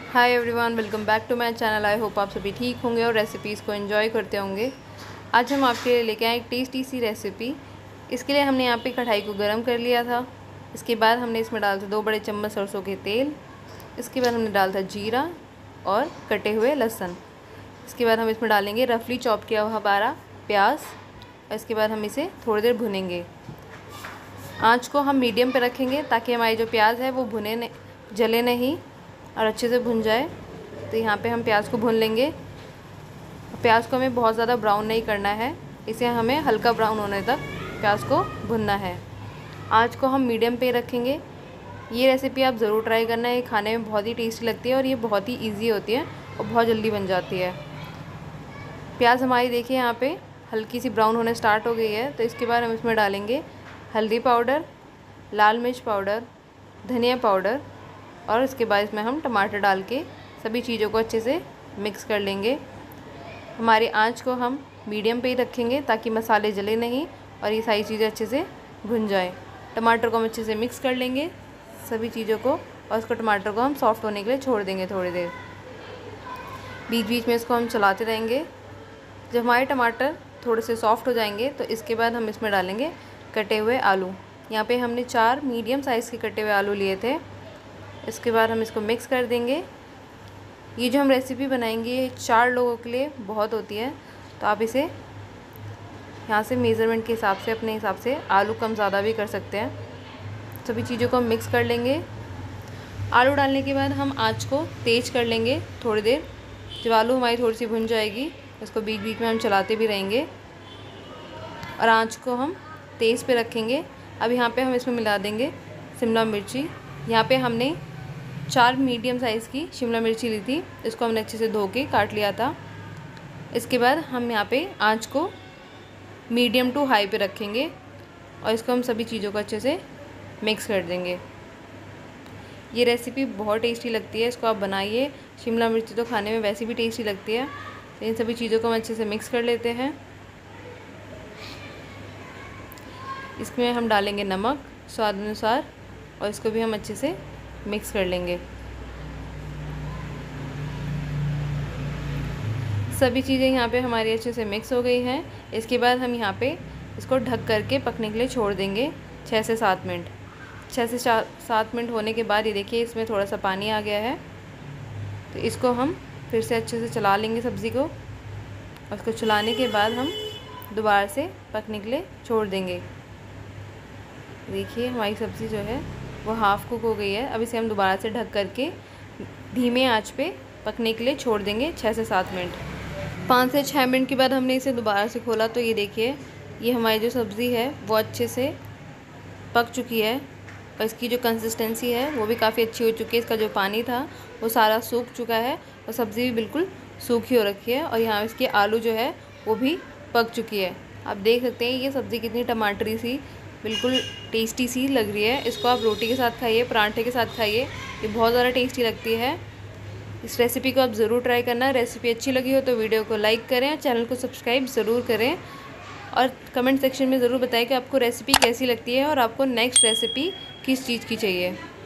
Hi everyone, welcome back to my channel. I hope आप सभी ठीक होंगे और रेसिपीज़ को एंजॉय करते होंगे। आज हम आपके लिए लेके आए एक टेस्टी सी रेसिपी। इसके लिए हमने यहाँ पे कढ़ाई को गर्म कर लिया था। इसके बाद हमने इसमें डाल दिया 2 बड़े चम्मच सरसों के तेल। इसके बाद हमने डाल था जीरा और कटे हुए लहसुन। इसके बाद हम इसमें डालेंगे रफली चॉप किया हुआ 12 प्याज। और इसके बाद हम इसे थोड़ी देर भुनेंगे। आँच को हम मीडियम पर रखेंगे ताकि हमारी जो प्याज है वो जले नहीं और अच्छे से भुन जाए। तो यहाँ पे हम प्याज को भून लेंगे। प्याज को हमें बहुत ज़्यादा ब्राउन नहीं करना है, इसे हमें हल्का ब्राउन होने तक प्याज को भुनना है। आँच को हम मीडियम पे रखेंगे। ये रेसिपी आप ज़रूर ट्राई करना है, ये खाने में बहुत ही टेस्टी लगती है और ये बहुत ही ईजी होती है और बहुत जल्दी बन जाती है। प्याज हमारी देखिए यहाँ पे हल्की सी ब्राउन होने स्टार्ट हो गई है। तो इसके बाद हम इसमें डालेंगे हल्दी पाउडर, लाल मिर्च पाउडर, धनिया पाउडर और इसके बाद इसमें हम टमाटर डाल के सभी चीज़ों को अच्छे से मिक्स कर लेंगे। हमारी आंच को हम मीडियम पे ही रखेंगे ताकि मसाले जले नहीं और ये सारी चीज़ें अच्छे से भुन जाएं। टमाटर को हम अच्छे से मिक्स कर लेंगे सभी चीज़ों को और इसको टमाटर को हम सॉफ्ट होने के लिए छोड़ देंगे थोड़ी देर। बीच बीच में इसको हम चलाते रहेंगे। जब हमारे टमाटर थोड़े से सॉफ्ट हो जाएंगे तो इसके बाद हम इसमें डालेंगे कटे हुए आलू। यहाँ पे हमने 4 मीडियम साइज़ के कटे हुए आलू लिए थे। इसके बाद हम इसको मिक्स कर देंगे। ये जो हम रेसिपी बनाएंगे ये 4 लोगों के लिए बहुत होती है, तो आप इसे यहाँ से मेज़रमेंट के हिसाब से अपने हिसाब से आलू कम ज़्यादा भी कर सकते हैं। सभी चीज़ों को हम मिक्स कर लेंगे। आलू डालने के बाद हम आँच को तेज़ कर लेंगे थोड़ी देर। जब आलू हमारी थोड़ी सी भुन जाएगी इसको बीच बीच में हम चलाते भी रहेंगे और आँच को हम तेज़ पे रखेंगे। अब यहाँ पे हम इसमें मिला देंगे शिमला मिर्ची। यहाँ पे हमने 4 मीडियम साइज़ की शिमला मिर्ची ली थी, इसको हमने अच्छे से धो के काट लिया था। इसके बाद हम यहाँ पे आँच को मीडियम टू हाई पे रखेंगे और इसको हम सभी चीज़ों को अच्छे से मिक्स कर देंगे। ये रेसिपी बहुत टेस्टी लगती है, इसको आप बनाइए। शिमला मिर्ची तो खाने में वैसे भी टेस्टी लगती है। तो इन सभी चीज़ों को हम अच्छे से मिक्स कर लेते हैं। इसमें हम डालेंगे नमक स्वाद अनुसार और इसको भी हम अच्छे से मिक्स कर लेंगे। सभी चीज़ें यहाँ पे हमारी अच्छे से मिक्स हो गई हैं। इसके बाद हम यहाँ पे इसको ढक करके पकने के लिए छोड़ देंगे 6 से 7 मिनट। 6 से 7 मिनट होने के बाद ये देखिए इसमें थोड़ा सा पानी आ गया है। तो इसको हम फिर से अच्छे से चला लेंगे सब्ज़ी को और उसको चलाने के बाद हम दोबारा से पकने के लिए छोड़ देंगे। देखिए हमारी सब्ज़ी जो है वो हाफ़ कुक हो गई है। अब इसे हम दोबारा से ढक करके धीमे आंच पे पकने के लिए छोड़ देंगे 6 से 7 मिनट। 5 से 6 मिनट के बाद हमने इसे दोबारा से खोला तो ये देखिए ये हमारी जो सब्ज़ी है वो अच्छे से पक चुकी है और इसकी जो कंसिस्टेंसी है वो भी काफ़ी अच्छी हो चुकी है। इसका जो पानी था वो सारा सूख चुका है और सब्ज़ी भी बिल्कुल सूखी हो रखी है और यहाँ इसके आलू जो है वो भी पक चुकी है। आप देख सकते हैं ये सब्ज़ी कितनी टमाटरी सी बिल्कुल टेस्टी सी लग रही है। इसको आप रोटी के साथ खाइए, पराठे के साथ खाइए, ये बहुत ज़्यादा टेस्टी लगती है। इस रेसिपी को आप ज़रूर ट्राई करना। रेसिपी अच्छी लगी हो तो वीडियो को लाइक करें, चैनल को सब्सक्राइब ज़रूर करें और कमेंट सेक्शन में ज़रूर बताएं कि आपको रेसिपी कैसी लगती है और आपको नेक्स्ट रेसिपी किस चीज़ की चाहिए।